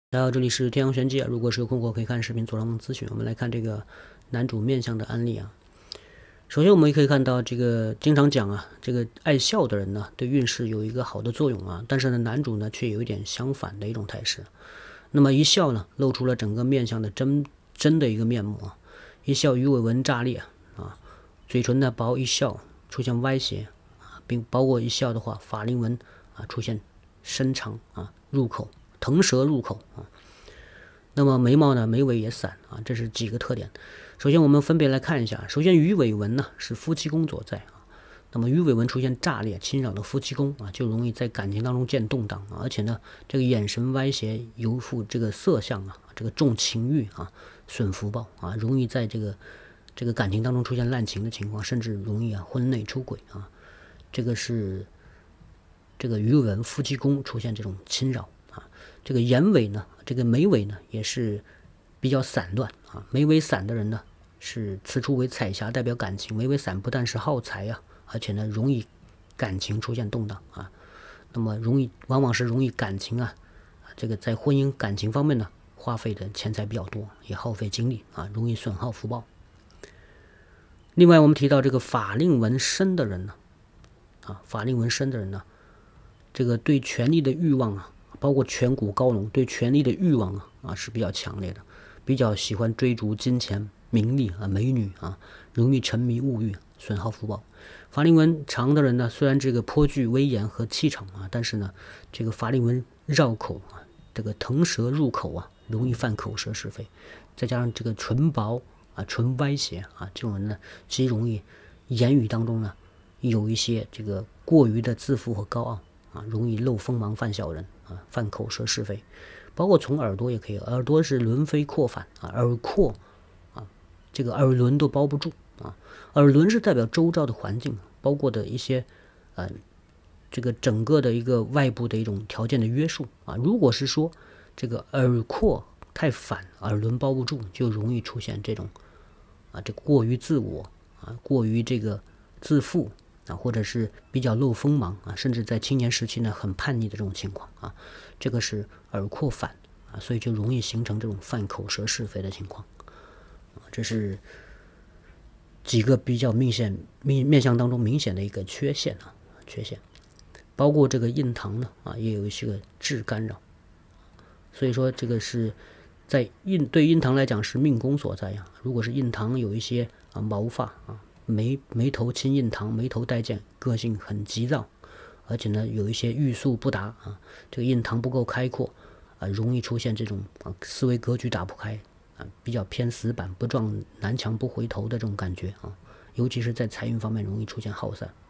大家好，这里是天阳玄机啊。如果是有困惑，可以看视频左上方咨询。我们来看这个男主面相的案例啊。首先，我们也可以看到，这个经常讲啊，这个爱笑的人呢，对运势有一个好的作用啊。但是呢，男主呢却有一点相反的一种态势。那么一笑呢，露出了整个面相的真的一个面目啊。一笑鱼尾纹炸裂啊，嘴唇呢薄，一笑出现歪斜啊，并包括一笑的话，法令纹啊出现伸长啊，入口。腾舌入口啊，那么眉毛呢，眉尾也散啊，这是几个特点。首先我们分别来看一下，首先鱼尾纹呢是夫妻宫所在啊，那么鱼尾纹出现炸裂侵扰的夫妻宫啊，就容易在感情当中见动荡啊，而且呢，这个眼神歪斜，由负这个色相啊，这个重情欲啊，损福报啊，容易在这个感情当中出现滥情的情况，甚至容易婚内出轨啊，这个是这个鱼尾纹夫妻宫出现这种侵扰。这个眼尾呢，这个眉尾呢也是比较散乱啊。眉尾散的人呢，是此处为彩霞，代表感情。眉尾散不但是耗财啊，而且呢容易感情出现动荡啊。那么往往是容易感情啊，这个在婚姻感情方面呢，花费的钱财比较多，也耗费精力啊，容易损耗福报。另外，我们提到这个法令纹深的人呢，法令纹深的人呢，这个对权力的欲望啊。包括颧骨高隆，对权力的欲望啊是比较强烈的，比较喜欢追逐金钱、名利啊、美女啊，容易沉迷物欲，损耗福报。法令纹长的人呢，虽然这个颇具威严和气场啊，但是呢，这个法令纹绕口啊，这个腾舌入口啊，容易犯口舌是非。再加上这个唇薄啊、唇歪斜啊，这种人呢，极容易言语当中呢有一些这个过于的自负和高傲啊，容易漏锋芒犯小人。犯口舌是非，包括从耳朵也可以，耳朵是轮飞扩反啊，耳廓啊，这个耳轮都包不住啊，耳轮是代表周遭的环境，包括的一些这个整个的一个外部的一种条件的约束啊。如果是说这个耳廓太反，耳轮包不住，就容易出现这种这个过于自我啊，过于这个自负。或者是比较漏锋芒啊，甚至在青年时期呢很叛逆的这种情况啊，这个是耳廓反啊，所以就容易形成这种犯口舌是非的情况啊，这是几个比较面相当中明显的一个缺陷啊，包括这个印堂呢也有一些个致干扰，所以说这个是在对印堂来讲是命宫所在呀，如果是印堂有一些毛发啊。眉头亲印堂，眉头带剑，个性很急躁，而且呢有一些欲速不达啊，这个印堂不够开阔啊，容易出现这种思维格局打不开啊，比较偏死板，不撞南墙不回头的这种感觉啊，尤其是在财运方面容易出现耗散。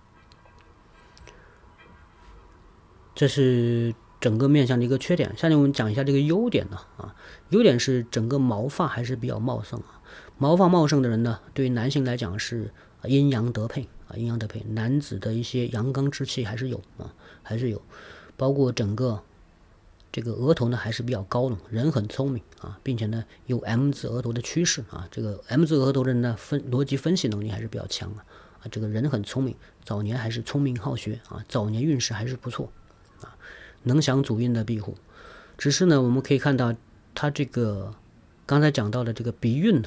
这是整个面相的一个缺点。下面我们讲一下这个优点呢优点是整个毛发还是比较茂盛啊。毛发茂盛的人呢，对于男性来讲是阴阳得配啊，阴阳得配，男子的一些阳刚之气还是有啊，还是有，包括整个这个额头呢还是比较高的，人很聪明啊，并且呢有 M 字额头的趋势啊，这个 M 字额头的人呢逻辑分析能力还是比较强这个人很聪明，早年还是聪明好学啊，早年运势还是不错啊，能享祖运的庇护。只是呢，我们可以看到他这个刚才讲到的这个鼻运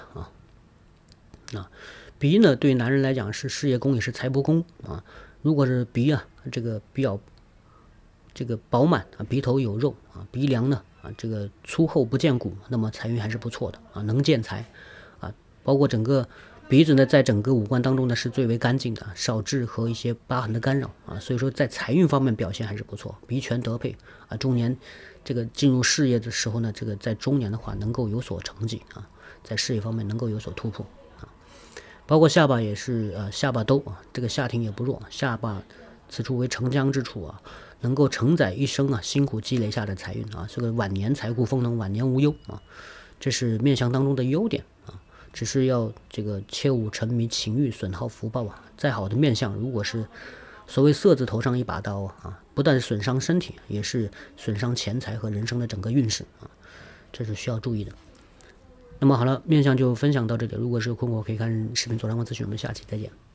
鼻呢对男人来讲是事业宫也是财帛宫啊。如果是鼻这个比较这个饱满鼻头有肉鼻梁呢这个粗厚不见骨，那么财运还是不错的能见财包括整个鼻子呢，在整个五官当中呢是最为干净的，少痣和一些疤痕的干扰所以说在财运方面表现还是不错，鼻权得配中年这个进入事业的时候呢，这个在中年的话能够有所成绩在事业方面能够有所突破包括下巴也是下巴兜这个下庭也不弱，下巴此处为承浆之处能够承载一生辛苦积累下的财运这个晚年财库丰能，晚年无忧这是面相当中的优点只是要这个切勿沉迷情欲，损耗福报再好的面相，如果是所谓色字头上一把刀不但是损伤身体，也是损伤钱财和人生的整个运势这是需要注意的。那么好了，面相就分享到这里，如果是有困惑可以看视频左上方咨询，我们下期再见。